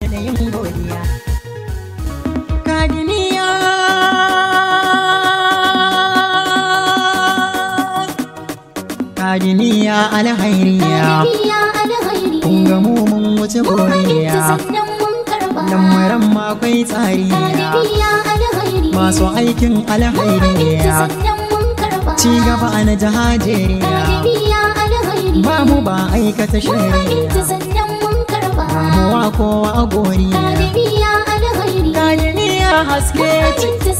da yin godiya. Kadimiya Kadimiya alhairiya kun ga mu mun wuce godiya. Lamarin makwai tsariya masu aikin alhairiya ci gaba na jahajeriya ba mu ba aikata shari'a ba mu wa kowa a goriya. Kadimiya haske ce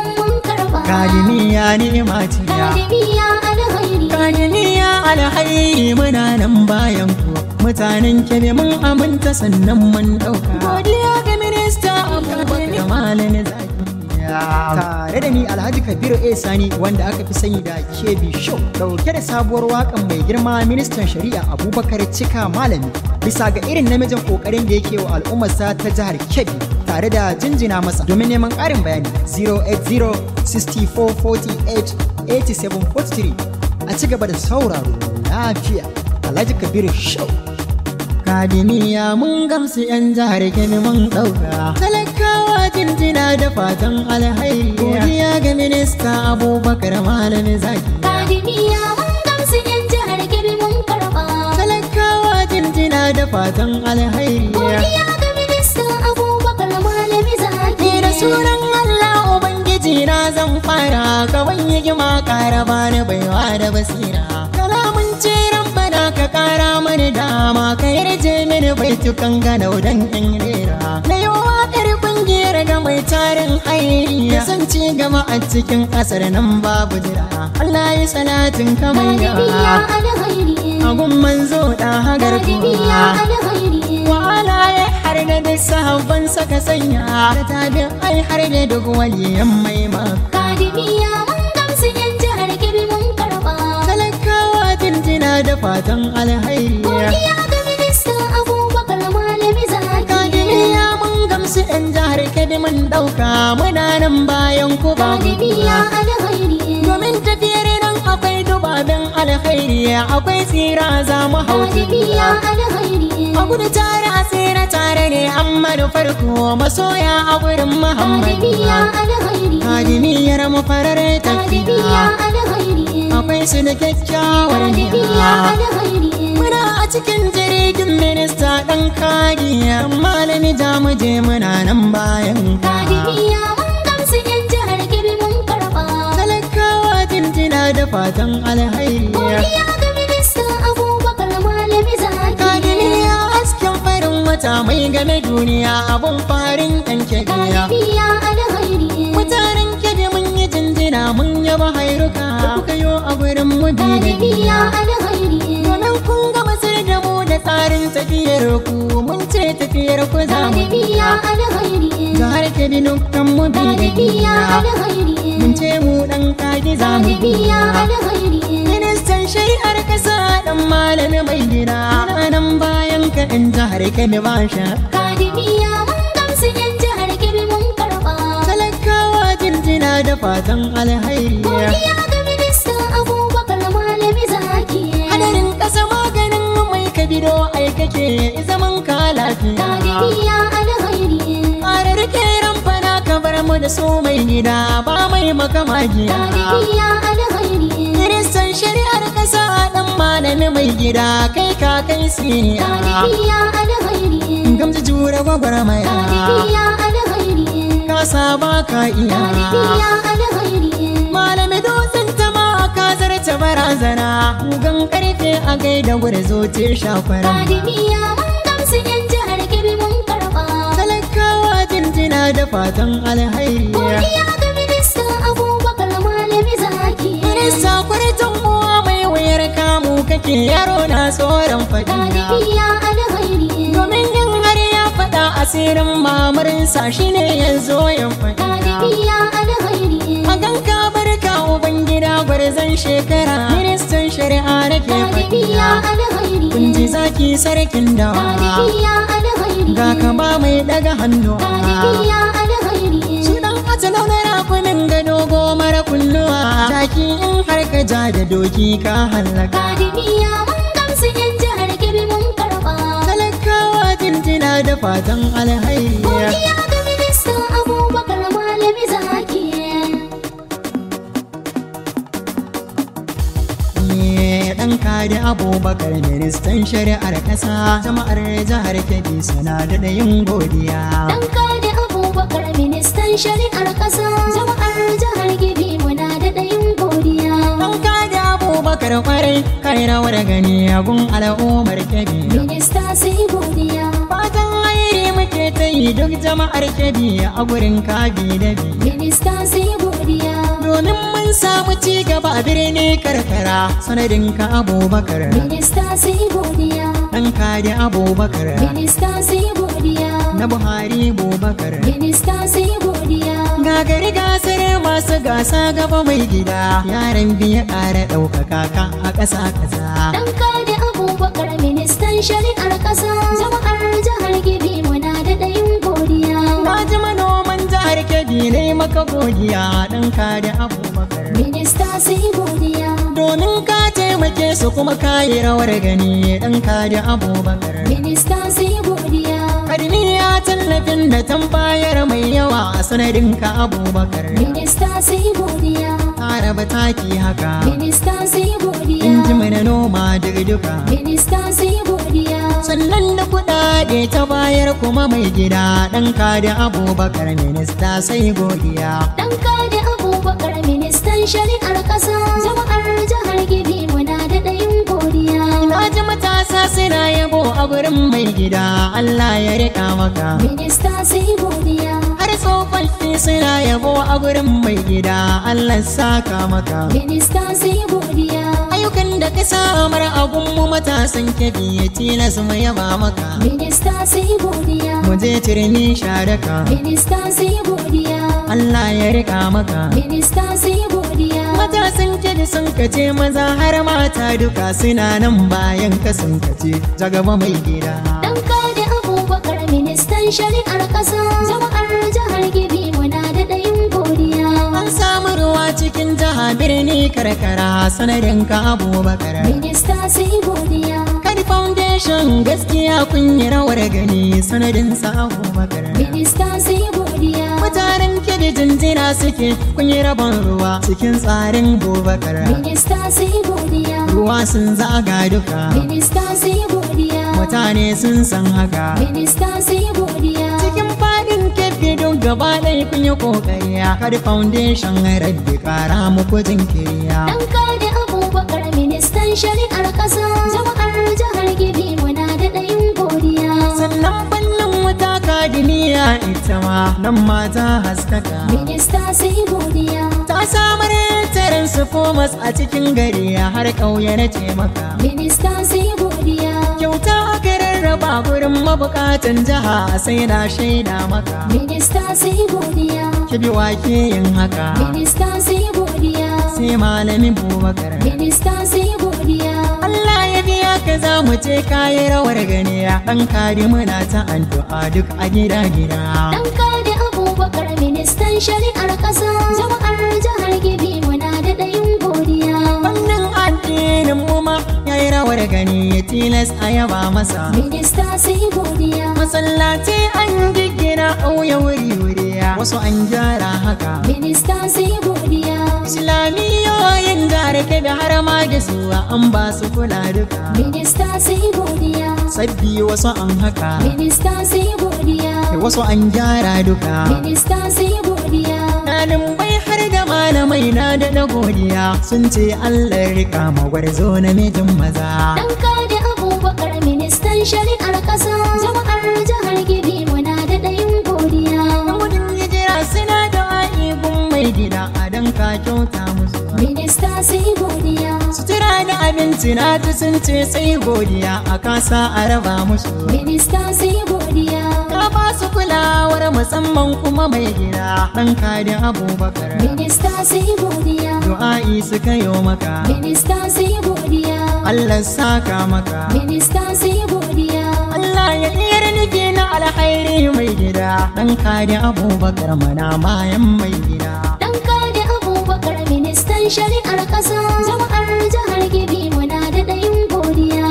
Kadimiya ni'ima ce Kadimiya alhairi muna nan bayan ku mutanen Kebbi mun aminta sannan mun dauka. Godiya ga minista Abubakar Malami Zakiya tare da ni Alhaji Kabiru A Sani wanda aka fi sani da KB Show dauke da sabuwar wakan mai girma ministan shari'a Abubakar Cika Malami bisa ga irin namijin kokarin da yake wa al'ummarsa ta jihar Kebbi tare da jinjina masa. Domin neman ƙarin bayani 080 64 48 87 43 a ci gaba da sauraro lafiya. Alhaji Kabiru Show. Kadimiya mun gamsu 'yan jihar Kebbi mun ɗauka. Talakawa jinjina da fatan alhairi. Godiya ga minista Abubakar Malami Zakiya. Kadimiya mun gamsu 'yan jihar Kebbi mun karɓa. Talakawa jinjina da fatan alhairi. Godiya ga minista Abubakar Malami Zakiya. Da sunan Allah Ubangiji na zan fara kawai hikima ƙara bani baiwa da basira. Kalamun ciran bana ka ƙara mani dama ka yarje mini baitukan ganau dan in rera. Na yi waƙar ƙungiyar ga mai tarin hairi ya san ci gaba a cikin ƙasar nan babu jira. Allah yi salatin kamar yawa agun manzo da hagar kuwa. Wala ya har da duk sahabban saka sanya da tabin ai har da duk waliyan mai maka. Kadimiya mun gamsu 'yan jihar Kebbi mun karɓa. Talakawa jinjina da fatan alhairi. Godiya ga minista Abubakar Malami Zakiya. Kadimiya mun gamsu 'yan jihar Kebbi mun ɗauka muna nan bayan ku ba Kadimiya alhairi. domin tafiyar nan akwai dubaben alhairi akwai tsira za mu hau Kadimiya alhairi. a gudu tare a tsira tare ne amma da farko masoya a gurin Muhammadu. Kadimiya alhairi. Kadimiyar mu farar Kadimiya tafiya alhairi. akwai su da kyakkyawar Kadimiya niyya. alhairi. Muna a cikin jirgin minista ɗan kagiya malami jamuje muna nan bayan ka. Kadimiya mun gamsu 'yan jihar Kebbi mun karɓa. Talakawa jinjina da fatan alhairi. Godiya ga minista Abubakar Malami Zakiya. Kadimiya hasken farin wata mai game duniya abun farin ɗan kebiya. Kadimiya alhairi. Mutanen Kebbi mun yi jinjina mun yaba hairuka kuka yo a gurin mu Kadimiya alhairi. domin kun gama sir da mu da tsarin tafiyar ku mun ce tafiyar ku za mu Kadimiya alhairi. ga har Kebbi dukkan mu Kadimiya alhairi. mun ce mu dan kagi za mu Kadimiya alhairi. ministan shari'ar kasa dan malami mai gida na nan bayan ka in jihar Kebbi ba sha. Kadimiya mun gamsu 'yan jihar Kebbi mun karɓa. Talakawa jinjina da fatan alhairi. Godiya ga minista Abubakar Malami Zakiya. Hadarin ƙasa maganin mai kabido ai kake zaman ka lafiya. Kadimiya alhairi. Ƙarar keran fana ka bar mu da su mai gida ba mai makamagiya. Kadimiya alhairi. Ministan shari'ar ƙasa ɗan malami mai gida kai ka kai siniya. Kadimiya alhairi. Gamji jure gwagwarmaya Kadimiya alhairi. ka saba ka iya. Kadimiya alhairi. Malami dutsen ta ma ka zarce barazana gan karfe a gaida gwarzo ce shakwaran. Kadimiya mun gamsu 'yan jihar Kebbi mun karɓa. Talakawa jinjina da fatan alhairi. Godiya ga minista Abubakar Malami Zakiya. Minista kwartan uwa mai wuyar kamu kake yaro na tsoron fadiya. Kadimiya alhairi. Domin yin har ya faɗa asirin mamarinsa shine ya zo ya faɗa. Kadimiya alhairi. Magan ka barka ubangida gwarzon shekara ministan shari'a da ke Kadimiya fadiya. alhairi. Kun ji zaki sarkin dawa Kadimiya alhairi. ga ka ba mai daga hannu. Kadimiya alhairi. Sunan atalau na rakumin gado goma mara kunnuwa jaki in har ka ja da doki ka hallaka. Kadimiya mun gamsu 'yan jihar Kebbi mun karɓa. Talakawa jinjina da fatan alhairi. Godiya ga minista Abubakar Malami Zaki. Dan Kadi Abubakar ministan shari'ar ƙasa, jama'ar jihar Kebbi suna da yin godiya. Dan Kadi Abubakar ministan shari'ar ƙasa, jama'ar jihar Kebbi muna da yin godiya. Dan Kadi Abubakar kwarai kai rawar gani gun al'ummar Kebbi. Minista sai godiya. Fatan alheri muke ta yi duk jama'ar Kebbi a gurin Kabi da bi. Minista sai godiya. Domin mun samu ci gaba a birni karkara sanadin ka Abubakar. Minista sai godiya. Dan Kadi Abubakar. Minista sai godiya. Na Buhari Abubakar. Minista sai godiya. Gagari gasar masu gasa gaba mai gida, yaran biya ƙara ɗaukaka ka a ƙasa ƙasa. Dan Kadi Abubakar ministan shari'ar ƙasa, jama'ar jihar Kebbi muna da yin godiya. Na ji manoman jihar Kebbi ne maka godiya. Dan Kadi Abubakar. Minista sai godiya. Domin ka taimake su kuma ka yi rawar gani. Dan Kadi Abubakar. Minista sai godiya. Kadiniya tallafin da tambayar mai yawa a sanadin ka Abubakar. Minista sai godiya. Araba taki haka. Minista sai godiya. Inji mana noma duka. Minista sai godiya. Sannan da kuɗaɗe ta bayar kuma mai gida. Dan Kadi Abubakar minista sai godiya. Dan Kadi Abubakar ministan shari'ar ƙasa, jama'ar jihar Kebbi muna da yin godiya. Na ji matasa suna yabo a gurin mai gida. Allah ya rika maka. Minista sai godiya. Har tsofaffi suna yabo a gurin mai gida. Allah saka maka. Minista sai godiya. Ayyukan da ka samar a gunmu matasan Kebbi ya tilas mu yaba maka. Minista sai godiya. Mu je turmi sharaka. Minista sai godiya. Allah ya rika maka. Minista sai godiya. Matasan Kebbi sun kace maza har mata duka suna nan bayan ka sun kace jagaba mai gida. Dan Kadi Abubakar ministan shari'ar ƙasa, jama'ar jihar Kebbi muna da yin godiya. An samu ruwa cikin jiha birni karkara sanadin ka Abubakar. Minista sai godiya. Kadi Foundation gaskiya kun yi rawar gani sanadin sa Abubakar. Minista sai godiya. Mutanen Kebbi jinjina suke kun yi rabon ruwa cikin tsarin Abubakar. Minista sai godiya. Ruwa sun zaga duka. Minista sai godiya. Mutane sun san haka. Minista sai godiya. Cikin faɗin Kebbi don gaba ɗaya kun yi ƙoƙariya. Kadi Foundation rabbi kara muku jinkiriya. Dan Kadi Abubakar ministan shari'ar ƙasa, jama'ar jihar Kebbi muna da yin godiya. Sannan fannin wuta kadiniya ita ma nan mata haskaka. Minista sai godiya. Ta samar transformers a cikin gari har ƙauye na taimaka. Minista sai godiya. Kyauta aka rarraba gurin mabukatan jiha sai na shaida maka. Minista sai godiya. Kebbi wake yin haka. Minista sai godiya. Sai malamin Abubakar. Minista sai godiya. Allah ya biya ka za mu ce kayi rawar gani. Dan Kadi muna ta addu'a duk a gida gida. Dan Kadi Abubakar ministan shari'ar ƙasa, jama'ar jihar Kebbi muna da yin godiya. Wannan addinin mu ma yayi rawar gani tilas a yaba masa. Minista sai godiya. Masallaci an giggina auya wuri wasu an gyara haka. Minista sai godiya. Islamiyoyin jihar Kebbi har ma da su an ba su kula duka. Minista sai godiya. Sabbi wasu an haka. Minista sai godiya. Wasu an gyara duka. Minista sai godiya. Ɗalibai har da malamai na da godiya sun ce Allah rika magwarzo namijin maza. Dan Kadi Abubakar ministan shari'ar ƙasa, jama'ar jihar Kebbi muna da yin godiya. Gudun hijira suna da gun mai gida a dan ka kyauta musu. Minista sai godiya. Sutura da abinci na ta sun ce sai godiya a kasa a raba musu. Minista sai godiya. Ka ba su kulawar musamman kuma mai gida Dan Kadi Abubakar. Minista sai godiya. Du'a'i suka yo maka. Minista sai godiya. Allah saka maka. Minista sai godiya. Allah ya iyar nufi na alhairi mai gida Dan Kadi Abubakar mana bayan mai gida. Dan Kadi Abubakar ministan shari'ar ƙasa, jama'ar jihar Kebbi muna da yin godiya. Ai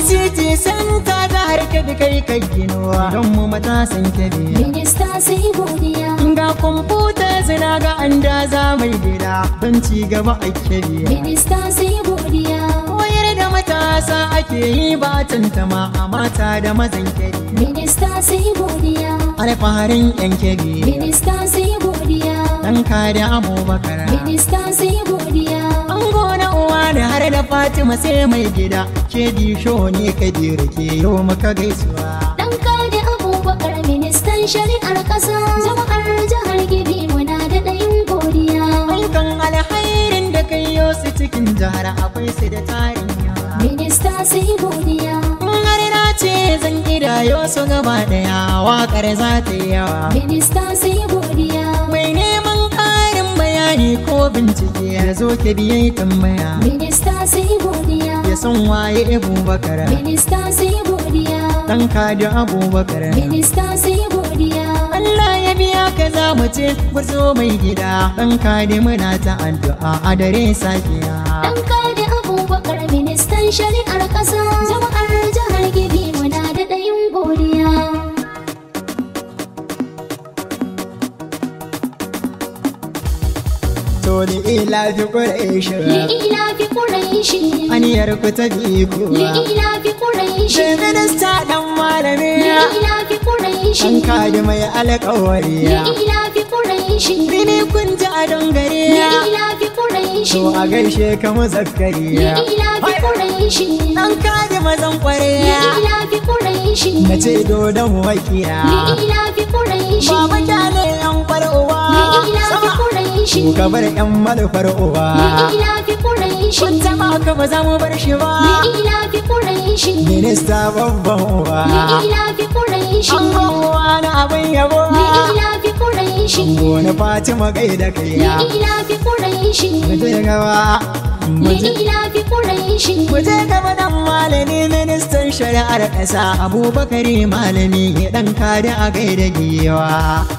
city center da har kebe kai kai ginuwa don mu matasan kebe minista sai godiya ga kwamfuta zina ga an da za mai gida don ci gaba a kebe minista sai godiya koyar da matasa ake yi ba tantama a mata da mazan kebe minista sai godiya alfaharin yan kebe minista sai godiya dan kada Abubakar minista sai godiya an gona uwa da har da Fatima sai mai gida ke disho ne Kabiru ke yo maka gaisuwa dan kada Abubakar ministan shari'ar ƙasa jama'ar jihar Kebbi muna da ɗayin godiya ayyukan alhairin da kai yo su cikin jihar akwai su da tarin yawa minista sai godiya har na ce zan kidayo su gaba daya waƙar za ta yi yawa minista sai godiya mai neman ƙarin bayani ko bincike ya zo ke biye tambaya minista sai godiya ya san waye Abubakar minista sai godiya dan kada Abubakar minista sai godiya Allah ya biya ka za mu ce gurzo mai gida dan kada muna ta addu'a a dare safiya dan kada Abubakar ministan shari'ar ƙasa jama'ar jihar Kebbi muna da ɗayin godiya to ni ila fi Quraish li'ila fi Quraishi aniyar ku ta bi ku li'ila fi Quraishi minista dan malami li'ila fi Quraishi dan kada mai alƙawari li'ila fi Quraishi Bini kun ji a dongare li'ila fi Quraishi to a gaishe ka Zakariya li'ila fi Quraishi dan kada mazan kware li'ila fi Quraishi na ce dodon wakiya li'ila fi Quraishi baba kyale yan far'uwa li'ila fi Quraishi ka bar yan malfar uwa li'ila fi Quraishi kun taba ka ba za mu bar shi ba li'ila fi Quraishi minista babban uwa li'ila fi Quraishi an uwa na abin yabo li'ila fi Quraishi wani Fatima gaida kai ya li'ila fi Quraishi muje gaba li'ila fi Quraishi muje gaba dan malami ministan shari'ar ƙasa Abubakar malami dan kada a gaida giwa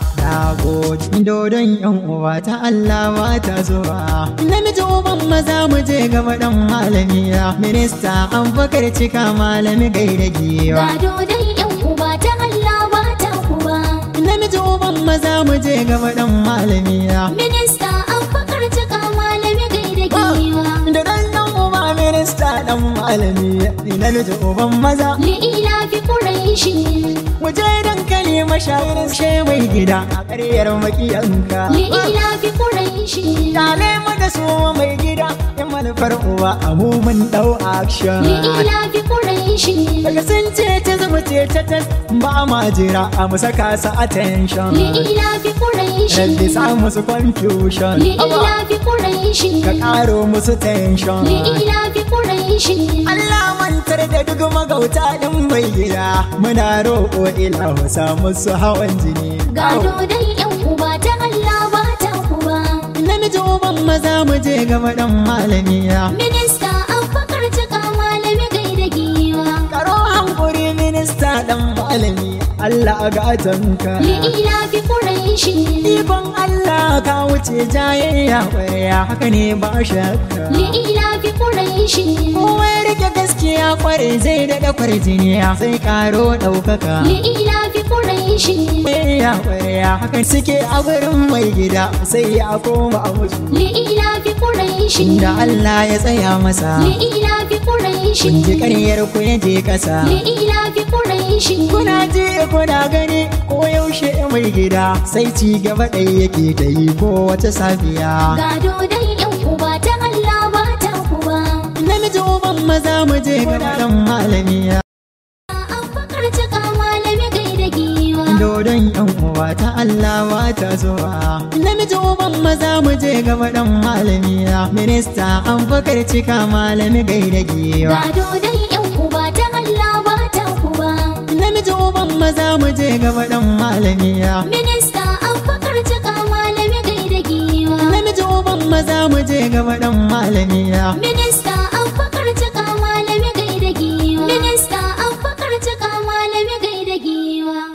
Nagode dodon yan uwa ta Allah ba ta zuwa namiji uban maza mu je gaba dan malami minista an fakar cika malami gaida giwa ga dodon yan uba ta Allah ba ta kuba namiji uban maza mu je gaba dan malami minista an fakar cika malami gaida giwa da dan uba minista dan malami namiji uban maza li'ila fi Quraishi waje dankali mashayirin she mai gida a ƙaryar makiyanka li'ila fi Quraishi Dale mu da su mai gida in manufar uwa a mun dau action li'ila fi Quraishi daga sun ce ta zama ce ta ba ma jira a mu saka su attention li'ila fi Quraishi rabbi sa musu confusion li'ila fi Quraishi ka karo musu tension li'ila fi Quraishi Allah mantar da duk magauta din mai gida muna roƙo ilahu sa musu hawan jini ga dodon yan uba ta Allah ba ta kuba namiji uban maza mu je gaba dan malami minista an fakar cika malami gaida giwa karo hankuri minista dan malami Allah ga atanka li'ila fi Quraishi ikon Allah ka wuce jayayya ƙwarya haka ne ba shakka li'ila fi Quraishi kowa ya rike gaskiya kware zai daɗa kwarjiniya sai karo ɗaukaka li'ila fi Quraishi ya ƙwarya haka suke a gurin mai gida sai ya koma a musu li'ila fi Quraishi da Allah ya tsaya masa li'ila fi Quraishi kun ji ƙaryar ku ya je ƙasa li'ila fi Quraishi kuna ji kuna gani ko yaushe mai gida sai ci gaba ɗaya yake ta yi ko wata safiya ga dodon yan uba ta Allah ba ta kuba namiji uban maza mu je gaba dan malami an fakar cika malami gaida giwa dodon yan uwa ta Allah ba ta zuwa namiji uban maza mu je gaba dan malami minista an fakar cika malami gaida giwa ga dodon yan uba ta Allah ba ta kuba namiji uban maza mu je gaba dan malami minista an fakar cika malami gaida giwa namiji uban maza mu je gaba dan malami